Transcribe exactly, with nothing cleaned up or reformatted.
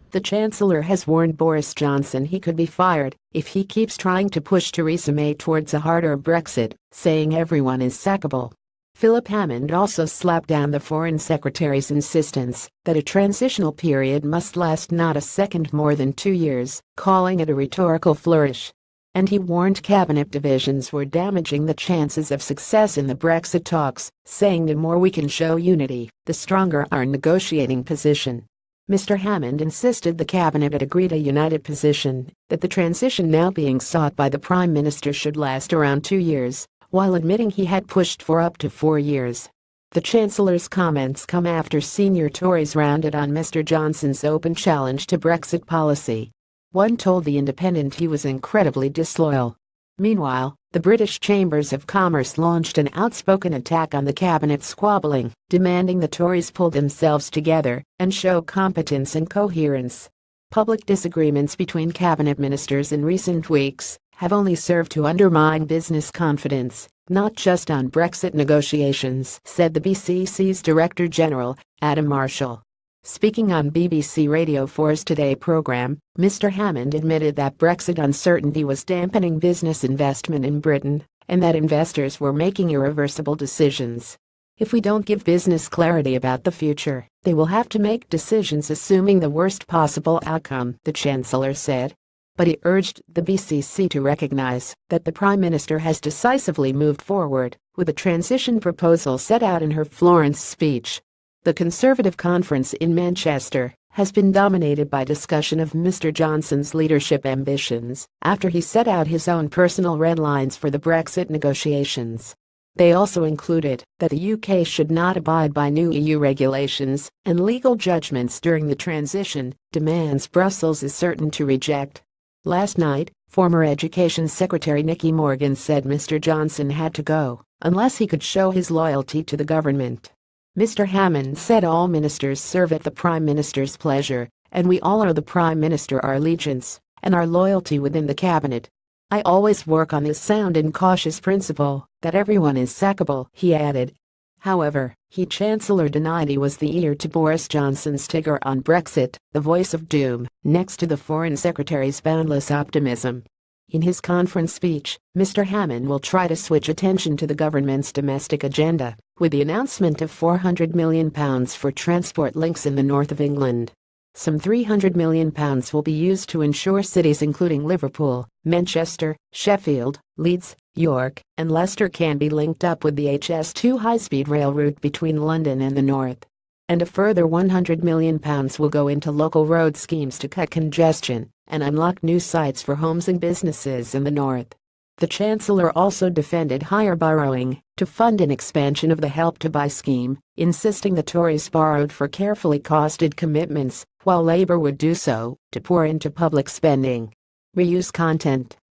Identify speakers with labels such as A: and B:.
A: The Chancellor has warned Boris Johnson he could be fired if he keeps trying to push Theresa May towards a harder Brexit, saying everyone is sackable. Philip Hammond also slapped down the Foreign Secretary's insistence that a transitional period must last not a second more than two years, calling it a rhetorical flourish. And he warned cabinet divisions were damaging the chances of success in the Brexit talks, saying the more we can show unity, the stronger our negotiating position. Mister Hammond insisted the cabinet had agreed a united position that the transition now being sought by the Prime Minister should last around two years, while admitting he had pushed for up to four years. The Chancellor's comments come after senior Tories rounded on Mister Johnson's open challenge to Brexit policy. One told The Independent he was incredibly disloyal. Meanwhile, the British Chambers of Commerce launched an outspoken attack on the cabinet squabbling, demanding the Tories pull themselves together and show competence and coherence. Public disagreements between cabinet ministers in recent weeks have only served to undermine business confidence, not just on Brexit negotiations, said the B C C's Director General, Adam Marshall. Speaking on B B C Radio four's Today programme, Mister Hammond admitted that Brexit uncertainty was dampening business investment in Britain and that investors were making irreversible decisions. If we don't give business clarity about the future, they will have to make decisions assuming the worst possible outcome, the Chancellor said. But he urged the B C C to recognize that the Prime Minister has decisively moved forward with a transition proposal set out in her Florence speech. The Conservative conference in Manchester has been dominated by discussion of Mister Johnson's leadership ambitions after he set out his own personal red lines for the Brexit negotiations. They also included that the U K should not abide by new E U regulations and legal judgments during the transition, demands Brussels is certain to reject. Last night, former Education Secretary Nicky Morgan said Mister Johnson had to go unless he could show his loyalty to the government. Mister Hammond said all ministers serve at the Prime Minister's pleasure, and we all owe the Prime Minister our allegiance and our loyalty within the cabinet. I always work on this sound and cautious principle that everyone is sackable, he added. However, he Chancellor denied he was the ear to Boris Johnson's tigger on Brexit, the voice of doom, next to the Foreign Secretary's boundless optimism. In his conference speech, Mister Hammond will try to switch attention to the government's domestic agenda, with the announcement of four hundred million pounds for transport links in the north of England. Some three hundred million pounds will be used to ensure cities including Liverpool, Manchester, Sheffield, Leeds, York, and Leicester can be linked up with the H S two high-speed rail route between London and the north. And a further one hundred million pounds will go into local road schemes to cut congestion and unlock new sites for homes and businesses in the north. The Chancellor also defended higher borrowing to fund an expansion of the Help to Buy scheme, insisting the Tories borrowed for carefully costed commitments, while Labour would do so to pour into public spending. Reuse content.